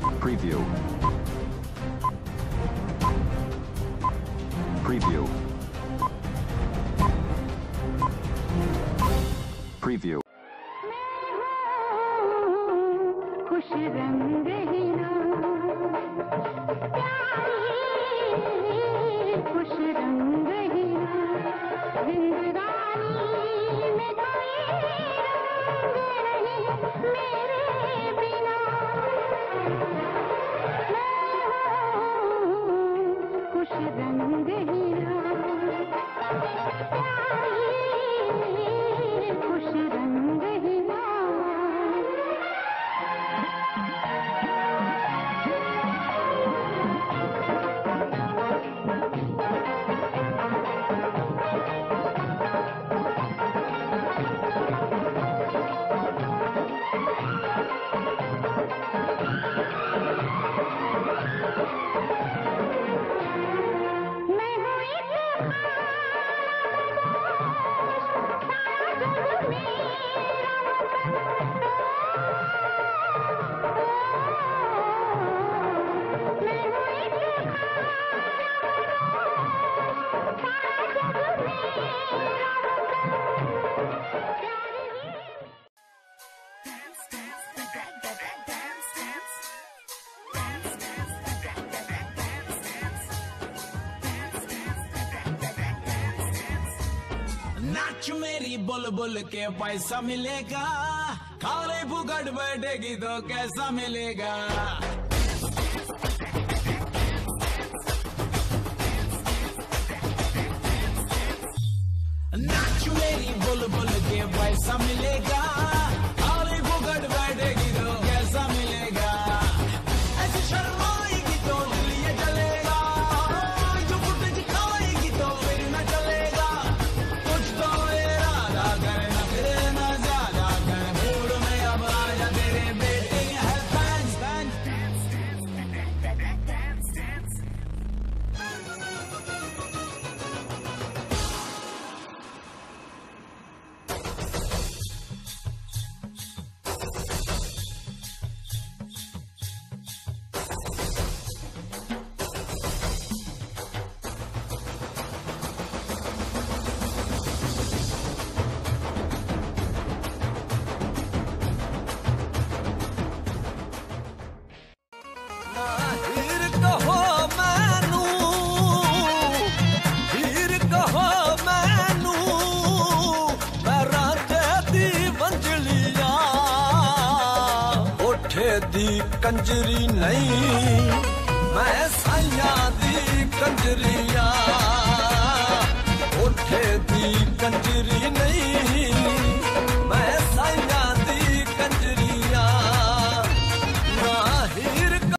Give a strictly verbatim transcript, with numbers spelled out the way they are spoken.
Preview. Preview. Preview. खुश रंग हीरा प्यारी खुश रंग हीरा जिंदगानी में कोई रंग नहीं मेरे बिना खुश रंग हीरा प्यारी खुश रंग हीरा नाच मेरी बुलबुल के पैसा मिलेगा, खाली फुकट बैठेगी तो कैसा मिलेगा। नाच मेरी बुलबुल के पैसा मिलेगा, खाली फुकट बैठेगी तो कैसा मिलेगा। ऐसे शर्माएगी तो लिए चलेगा, जो फुट दिखाएगी तो फिर न चलेगा। कुछ तो इरादा कर न फिर न ज्यादा कर, मूड में अब आजा तेरे बेटे है फैंस दी कंजरी नहीं, मैं साइया दी कंजरिया, उठे दी कंजरी नहीं।